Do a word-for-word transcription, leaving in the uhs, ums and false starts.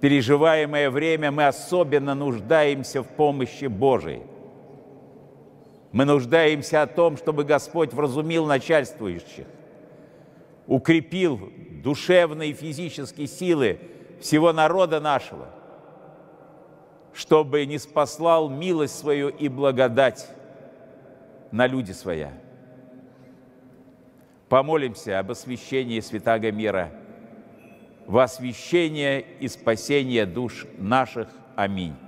переживаемое время мы особенно нуждаемся в помощи Божией. Мы нуждаемся о том, чтобы Господь вразумил начальствующих, укрепил душевные и физические силы всего народа нашего, чтобы ниспослал милость свою и благодать на люди своя. Помолимся об освящении святаго мира, во освящение и спасение душ наших. Аминь.